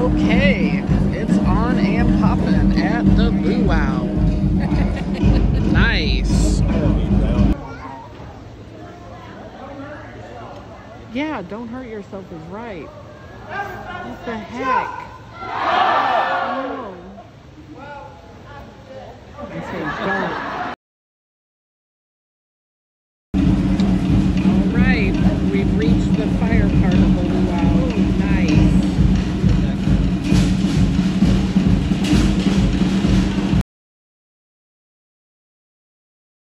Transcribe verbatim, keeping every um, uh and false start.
Okay, it's on and popping at the Luau. Nice. Yeah, don't hurt yourself is right. What the heck?